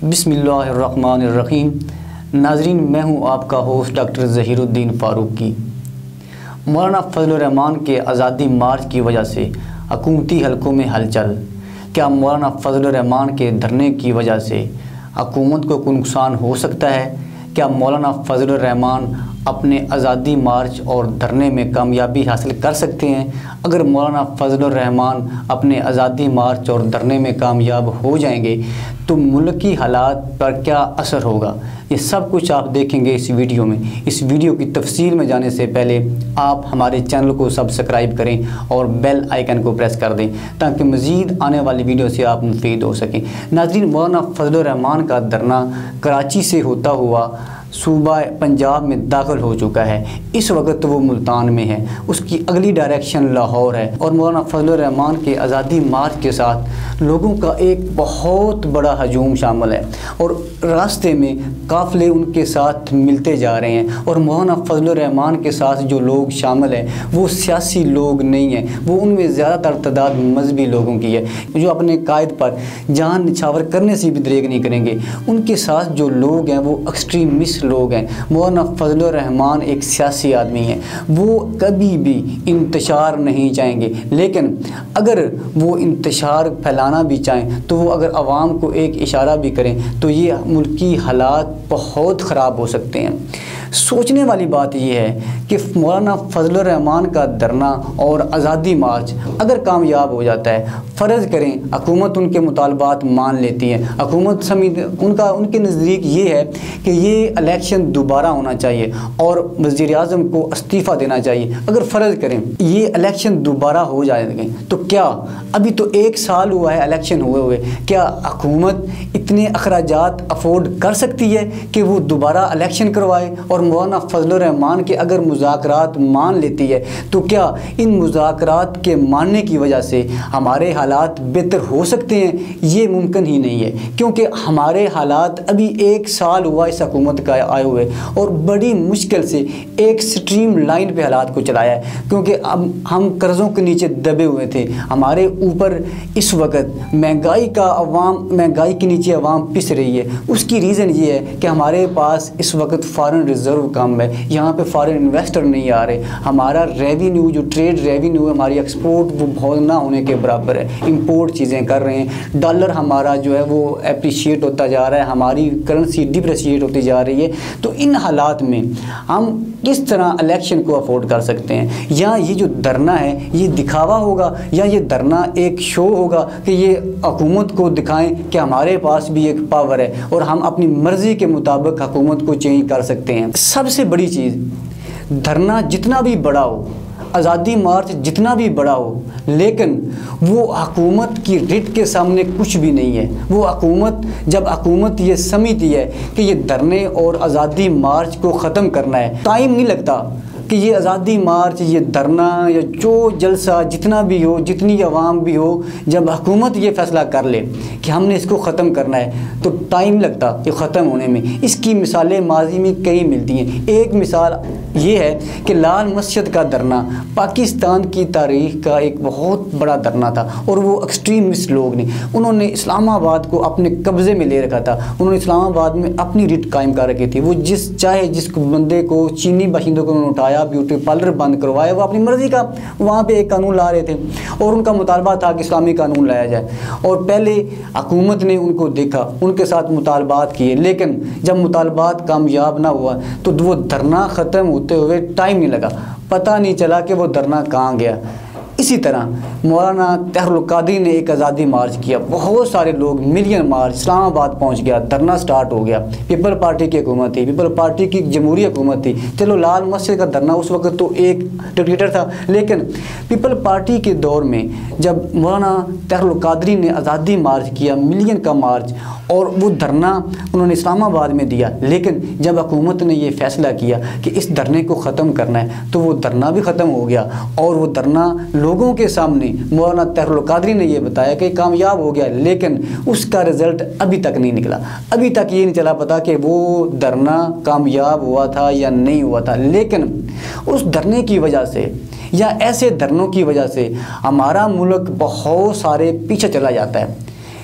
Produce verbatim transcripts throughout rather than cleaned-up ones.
बिस्मिल्लाहिर्रहमानिर्रहीम। नाज़रीन, मैं हूं आपका होस्ट डॉक्टर ज़हीरुद्दीन फ़ारूकी। मौलाना फजलुर रहमान के आज़ादी मार्च की वजह से हुकूमती हलकों में हलचल। क्या मौलाना फजलुर रहमान के धरने की वजह से हुकूमत को कोई नुकसान हो सकता है? क्या मौलाना फजलुर रहमान अपने आज़ादी मार्च और धरने में कामयाबी हासिल कर सकते हैं? अगर मौलाना फजलुर रहमान अपने आज़ादी मार्च और धरने में कामयाब हो जाएंगे तो मुल्की हालात पर क्या असर होगा, ये सब कुछ आप देखेंगे इस वीडियो में। इस वीडियो की तफसील में जाने से पहले आप हमारे चैनल को सब्सक्राइब करें और बेल आइकन को प्रेस कर दें ताकि मज़ीद आने वाली वीडियो से आप मुफीद हो सकें। नाज़रीन, मौलाना फजलुर रहमान का धरना कराची से होता हुआ सूबा पंजाब में दाखिल हो चुका है। इस वक्त वो मुल्तान में है, उसकी अगली डायरेक्शन लाहौर है और मौलाना फजलुर रहमान के आज़ादी मार्च के साथ लोगों का एक बहुत बड़ा हजूम शामिल है और रास्ते में काफ़िले उनके साथ मिलते जा रहे हैं। और मौलाना फजलुर रहमान के साथ जो लोग शामिल हैं वो सियासी लोग नहीं हैं, वो उनमें ज़्यादातर तादाद मजहबी लोगों की है जो अपने कायद पर जान निछावर करने से भी दरेग नहीं करेंगे। उनके साथ जो लोग हैं वो एक्सट्रीमिस्ट लोग हैं। मौलाना फजलुर रहमान एक सियासी आदमी हैं, वो कभी भी इंतशार नहीं चाहेंगे, लेकिन अगर वो इंतशार फैलाना भी चाहें तो वो अगर आवाम को एक इशारा भी करें तो ये मुल्की हालात बहुत ख़राब हो सकते हैं। सोचने वाली बात यह है कि मौलाना फजलुर रहमान का धरना और आज़ादी मार्च अगर कामयाब हो जाता है, फ़र्ज़ करें हुकूमत उनके मुतालबात मान लेती है, हुकूमत समीत उनका उनके नज़दीक ये है कि ये इलेक्शन दोबारा होना चाहिए और वज़ीर आज़म को इस्तीफ़ा देना चाहिए। अगर फ़र्ज़ करें ये इलेक्शन दोबारा हो जाएंगे तो क्या अभी तो एक साल हुआ है इलेक्शन हुए हुए, क्या हुकूमत इतने अखराजात अफोर्ड कर सकती है कि वो दोबारा इलेक्शन करवाए? और मौलाना फजलुर रहमान के अगर मुज़ाकरात मान लेती है तो क्या इन मुज़ाकरात के मानने की वजह से हमारे हालात बेहतर हो सकते हैं? ये मुमकिन ही नहीं है, क्योंकि हमारे हालात अभी एक साल हुआ इस हुकूमत का आए हुए और बड़ी मुश्किल से एक स्ट्रीम लाइन पे हालात को चलाया है, क्योंकि अब हम कर्ज़ों के नीचे दबे हुए थे। हमारे ऊपर इस वक्त महंगाई का अवाम महंगाई के नीचे अवाम पिस रही है। उसकी रीज़न ये है कि हमारे पास इस वक्त फ़ॉरेन रिज़र्व कम है, यहाँ पे फॉरेन इन्वेस्टर नहीं आ रहे। हमारा रेवेन्यू जो ट्रेड रेवेन्यू है, हमारी एक्सपोर्ट वो बहुत ना होने के बराबर है, इंपोर्ट चीज़ें कर रहे हैं। डॉलर हमारा जो है वो अप्रिशिएट होता जा रहा है, हमारी करेंसी डिप्रिशिएट होती जा रही है। तो इन हालात में हम किस तरह इलेक्शन को अफोर्ड कर सकते हैं? या ये जो धरना है ये दिखावा होगा या ये धरना एक शो होगा कि ये हुकूमत को दिखाएं कि हमारे पास भी एक पावर है और हम अपनी मर्ज़ी के मुताबिक हुकूमत को चेंज कर सकते हैं। सबसे बड़ी चीज़, धरना जितना भी बड़ा हो, आज़ादी मार्च जितना भी बड़ा हो, लेकिन वो हुकूमत की रिट के सामने कुछ भी नहीं है। वो हुकूमत जब हुकूमत ये समझती है कि ये धरने और आज़ादी मार्च को ख़त्म करना है, टाइम नहीं लगता कि ये आज़ादी मार्च, ये धरना या जो जलसा जितना भी हो, जितनी आवाम भी हो, जब हुकूमत ये फ़ैसला कर ले कि हमने इसको ख़त्म करना है तो टाइम लगता ये ख़त्म होने में। इसकी मिसालें माजी में कई मिलती हैं। एक मिसाल ये है कि लाल मस्जिद का धरना पाकिस्तान की तारीख़ का एक बहुत बड़ा धरना था और वो एक्सट्रीमिस्ट लोग ने उन्होंने इस्लामाबाद को अपने कब्ज़े में ले रखा था। उन्होंने इस्लामाबाद में अपनी रिट कायम कर रखी थी। वो जिस चाहे जिस बंदे को, चीनी बाशिंदों को उन्होंने उठाया, ब्यूटी पार्लर बंद करवाया, वो अपनी मर्ज़ी का वहाँ पे एक कानून ला रहे थे और उनका मुतालबा था कि इस्लामी कानून लाया जाए। और पहले हुकूमत ने उनको देखा, उनके साथ मुतालबात किए, लेकिन जब मुतालबात कामयाब ना हुआ तो वो धरना ख़त्म होते हुए टाइम नहीं लगा, पता नहीं चला कि वो धरना कहाँ गया। इसी तरह मौलाना तहरुल कादरी ने एक आज़ादी मार्च किया, बहुत सारे लोग मिलियन मार्च इस्लामाबाद पहुंच गया, धरना स्टार्ट हो गया। पीपल पार्टी की हुकूमत थी, पीपल पार्टी की जमहूरी हुकूमत थी। चलो लाल मस्जिद का धरना उस वक्त तो एक डिक्टेटर था, लेकिन पीपल पार्टी के दौर में जब मौलाना तहरुल कादरी ने आज़ादी मार्च किया, मिलियन का मार्च, और वो धरना उन्होंने इस्लामाबाद में दिया, लेकिन जब हुकूमत ने ये फ़ैसला किया कि इस धरने को ख़त्म करना है तो वो धरना भी ख़त्म हो गया और वो धरना लोगों के सामने मौलाना तहरुल कादरी ने ये बताया कि कामयाब हो गया, लेकिन उसका रिज़ल्ट अभी तक नहीं निकला। अभी तक ये नहीं चला पता कि वो धरना कामयाब हुआ था या नहीं हुआ था। लेकिन उस धरने की वजह से या ऐसे धरनों की वजह से हमारा मुल्क बहुत सारे पीछे चला जाता है।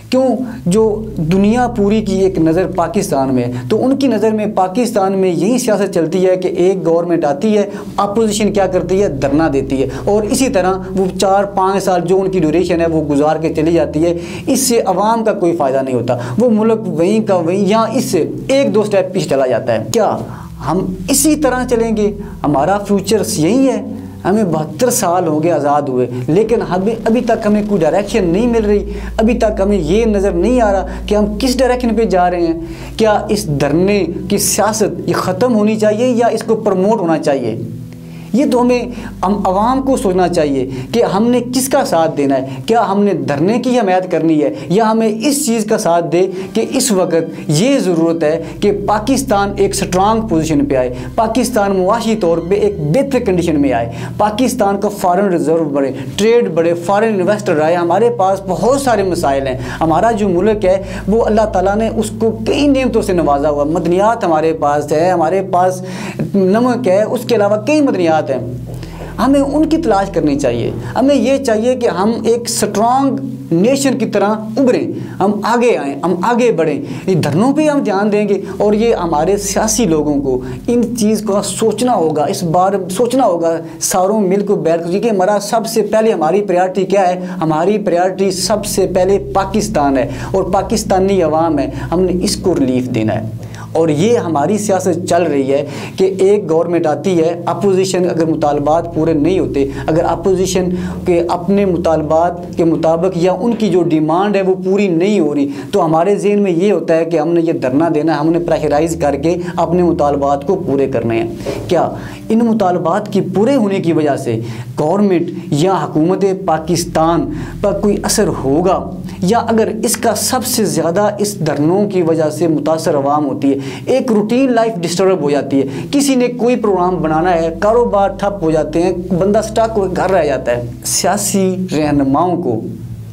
क्यों जो दुनिया पूरी की एक नज़र पाकिस्तान में है, तो उनकी नज़र में पाकिस्तान में यही सियासत चलती है कि एक गवर्नमेंट आती है, अपोजिशन क्या करती है, धरना देती है, और इसी तरह वो चार पाँच साल जो उनकी ड्यूरेशन है वो गुजार के चली जाती है। इससे अवाम का कोई फ़ायदा नहीं होता, वो मुल्क वहीं का वहीं या इससे एक दो स्टेप पीछे चला जाता है। क्या हम इसी तरह चलेंगे? हमारा फ्यूचर यही है। हमें बहत्तर साल हो गए आज़ाद हुए, लेकिन अभी अभी तक हमें कोई डायरेक्शन नहीं मिल रही। अभी तक हमें ये नज़र नहीं आ रहा कि हम किस डायरेक्शन पे जा रहे हैं। क्या इस धरने की सियासत ये ख़त्म होनी चाहिए या इसको प्रमोट होना चाहिए? ये तो हमें हम आवाम को सोचना चाहिए कि हमने किसका साथ देना है। क्या हमने धरने की हिमायत करनी है या हमें इस चीज़ का साथ दे कि इस वक्त ये ज़रूरत है कि पाकिस्तान एक स्ट्रांग पोजीशन पे आए, पाकिस्तान मुआशी तौर पे एक बेहतर कंडीशन में आए, पाकिस्तान का फॉरेन रिजर्व बढ़े, ट्रेड बढ़े, फॉरेन इन्वेस्टर आए। हमारे पास बहुत सारे मसाइल हैं। हमारा जो मुल्क है वो अल्लाह ताला ने उसको कई नेमतों से नवाजा हुआ। मदनियात हमारे पास है, हमारे पास नमक है, उसके अलावा कई मदनियात हैं। हमें उनकी तलाश करनी चाहिए। हमें ये चाहिए कि हम एक स्ट्रांग नेशन की तरह उभरें, हम आगे आएँ, हम आगे बढ़ें। ये धरनों पे हम ध्यान देंगे और ये हमारे सियासी लोगों को इन चीज़ का सोचना होगा, इस बार सोचना होगा सारों मिल कर बैठ कर, क्योंकि हमारा सबसे पहले हमारी प्रायोरिटी क्या है? हमारी प्रायोरिटी सबसे पहले पाकिस्तान है और पाकिस्तानी अवाम है। हमने इसको रिलीफ देना है और ये हमारी सियासत चल रही है कि एक गवर्नमेंट आती है, अपोजिशन अगर मुतालबात पूरे नहीं होते, अगर अपोजिशन के अपने मुतालबात के मुताबिक या उनकी जो डिमांड है वो पूरी नहीं हो रही, तो हमारे जहन में ये होता है कि हमने ये धरना देना, हमने प्रेशराइज करके अपने मुतालबात को पूरे करने हैं। क्या इन मुतालबात की पूरे होने की वजह से गवर्नमेंट या हुकूमत पाकिस्तान पर कोई असर होगा, या अगर इसका सबसे ज़्यादा इस धरनों की वजह से मुतासर अवाम होती है, एक रूटीन लाइफ डिस्टर्ब हो जाती है। किसी ने कोई प्रोग्राम बनाना है, कारोबार ठप हो जाते हैं, बंदा स्टक हो घर रह जाता है। सियासी रहनुमाओं को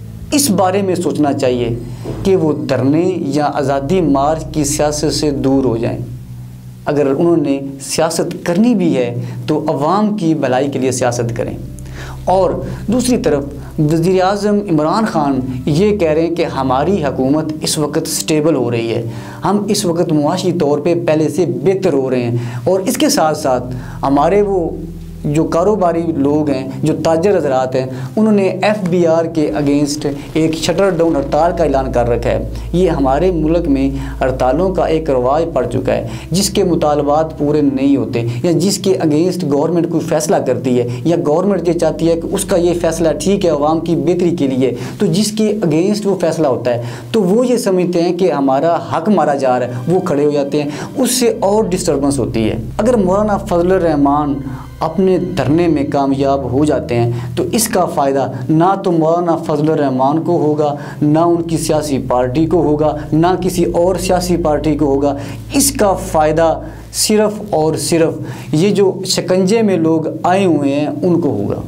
इस बारे में सोचना चाहिए कि वो धरने या आज़ादी मार्च की सियासत से दूर हो जाएं। अगर उन्होंने सियासत करनी भी है तो अवाम की भलाई के लिए सियासत करें। और दूसरी तरफ वज़ीर आज़म इमरान ख़ान ये कह रहे हैं कि हमारी हुकूमत इस वक्त स्टेबल हो रही है, हम इस वक्त मुआशी तौर पे पहले से बेहतर हो रहे हैं, और इसके साथ साथ हमारे वो जो कारोबारी लोग हैं, जो ताजर हज़रात हैं, उन्होंने एफ बी आर के अगेंस्ट एक शटर डाउन हड़ताल का ऐलान कर रखा है। ये हमारे मुल्क में हड़तालों का एक रवाज पड़ चुका है, जिसके मुतालबात पूरे नहीं होते या जिसके अगेंस्ट गवर्नमेंट कोई फ़ैसला करती है या गवर्नमेंट ये चाहती है कि उसका ये फ़ैसला ठीक है अवाम की बेहतरी के लिए, तो जिसके अगेंस्ट वो फ़ैसला होता है तो वो ये समझते हैं कि हमारा हक मारा जा रहा है, वो खड़े हो जाते हैं, उससे और डिस्टर्बेंस होती है। अगर मौलाना फजलुर रहमान अपने धरने में कामयाब हो जाते हैं तो इसका फ़ायदा ना तो मौलाना फजलुर रहमान को होगा, ना उनकी सियासी पार्टी को होगा, ना किसी और सियासी पार्टी को होगा। इसका फ़ायदा सिर्फ़ और सिर्फ ये जो शिकंजे में लोग आए हुए हैं उनको होगा,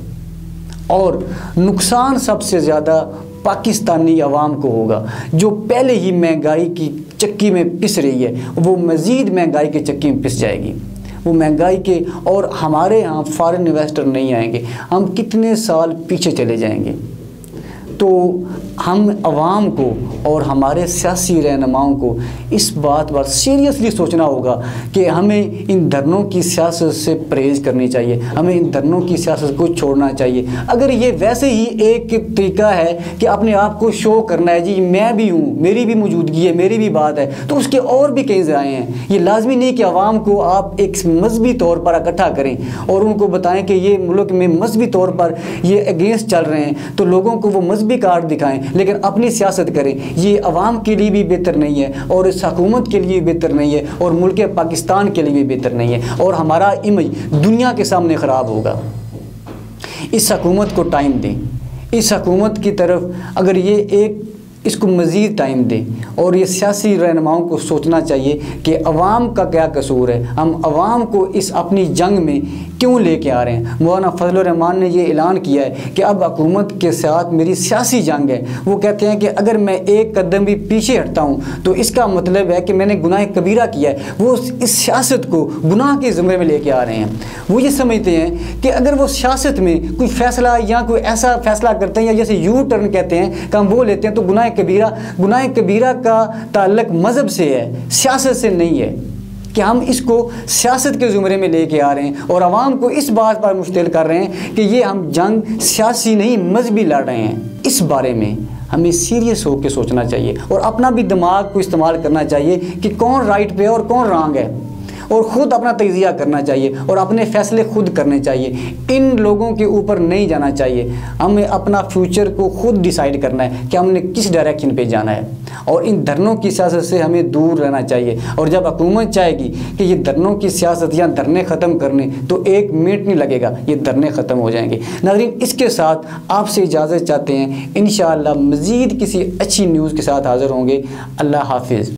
और नुकसान सबसे ज़्यादा पाकिस्तानी अवाम को होगा, जो पहले ही महंगाई की चक्की में पिस रही है, वो मज़ीद महंगाई की चक्की में पिस जाएगी। वो महंगाई के, और हमारे यहाँ फॉरेन इन्वेस्टर नहीं आएंगे, हम कितने साल पीछे चले जाएंगे। तो हम अवाम को और हमारे सियासी रहनुमाओं को इस बात पर सीरियसली सोचना होगा कि हमें इन धरनों की सियासत से परहेज़ करनी चाहिए, हमें इन धरनों की सियासत को छोड़ना चाहिए। अगर ये वैसे ही एक तरीका है कि अपने आप को शो करना है, जी मैं भी हूँ, मेरी भी मौजूदगी है, मेरी भी बात है, तो उसके और भी कई ज़राए हैं। ये लाजमी नहीं कि अवाम को आप एक मजहबी तौर पर इकट्ठा करें और उनको बताएं कि ये मुल्क में मजहबी तौर पर ये अगेंस्ट चल रहे हैं, तो लोगों को वो मजहबी कार्ड दिखाएं, लेकिन अपनी सियासत करें। ये अवाम के लिए भी बेहतर नहीं है और इस हुकूमत के लिए भी बेहतर नहीं है और मुल्क पाकिस्तान के लिए भी बेहतर नहीं है, और हमारा इमेज दुनिया के सामने ख़राब होगा। इस हुकूमत को टाइम दें, इस हुकूमत की तरफ अगर ये एक इसको मज़ीद टाइम दें, और ये सियासी रहनुमाओं को सोचना चाहिए कि अवाम का क्या कसूर है। हम अवाम को इस अपनी जंग में क्यों लेके आ रहे हैं। मौलाना फजलुर रहमान ने ये ऐलान किया है कि अब हुकूमत के साथ मेरी सियासी जंग है। वो कहते हैं कि अगर मैं एक कदम भी पीछे हटता हूँ तो इसका मतलब है कि मैंने गुनाह कबीरा किया है। वो इस सियासत को गुनाह के ज़ुमरे में लेके आ रहे हैं। वो ये समझते हैं कि अगर वो सियासत में कोई फ़ैसला या कोई ऐसा फ़ैसला करते हैं या जैसे यू टर्न कहते हैं कि हम वो लेते हैं तो गुनाह कबीरा गुनाह कबीरा का ताल्लुक मज़हब से है, सियासत से नहीं है। कि हम इसको सियासत के ज़ुमरे में लेके आ रहे हैं और आवाम को इस बात पर मुश्तिल कर रहे हैं कि ये हम जंग सियासी नहीं मजहबी लड़ रहे हैं। इस बारे में हमें सीरियस होकर सोचना चाहिए और अपना भी दिमाग को इस्तेमाल करना चाहिए कि कौन राइट पे है और कौन रॉन्ग है, और ख़ुद अपना तजिया करना चाहिए और अपने फ़ैसले खुद करने चाहिए। इन लोगों के ऊपर नहीं जाना चाहिए। हमें अपना फ्यूचर को खुद डिसाइड करना है कि हमने किस डायरेक्शन पे जाना है और इन धरनों की सियासत से हमें दूर रहना चाहिए। और जब हुकूमत चाहेगी कि ये धरनों की सियासत या धरने ख़त्म करने, तो एक मिनट नहीं लगेगा, ये धरने ख़त्म हो जाएंगे। नाज़रीन, इसके साथ आपसे इजाज़त चाहते हैं। इंशाअल्लाह मज़ीद किसी अच्छी न्यूज़ के साथ हाज़िर होंगे। अल्लाह हाफिज़।